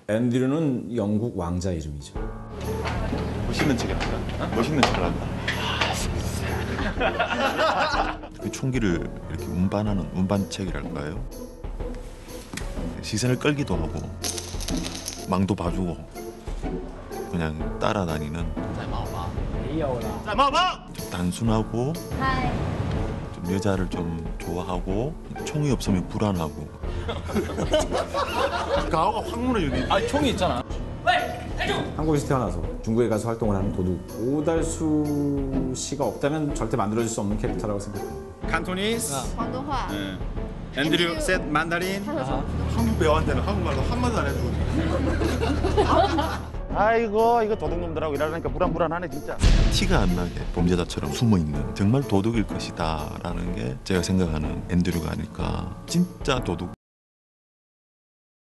앤드류는 영국 왕자 이름이죠. 멋있는 척이 한다. 멋있는 척을 한다. 그 총기를 이렇게 운반하는 운반책이랄까요? 시선을 끌기도 하고 망도 봐주고 그냥 따라다니는 좀 단순하고 좀 여자를 좀 좋아하고 총이 없으면 불안하고 가오가 확 무너지네. 아, 총이 있잖아. 한국에서 태어나서 중국에 가서 활동을 하는 도둑 오달수 씨가 없다면 절대 만들어질 수 없는 캐릭터라고 생각합니다. 칸토니스, 广东话。 앤드류, 셋, 만다린. 한국 배우한테는 한국말로 한마디도 안 해주고 아이고 이거 도둑놈들하고 일하려니까 불안하네 진짜. 티가 안 나게 범죄자처럼 숨어있는 정말 도둑일 것이다 라는 게 제가 생각하는 앤드류가 아닐까. 진짜 도둑.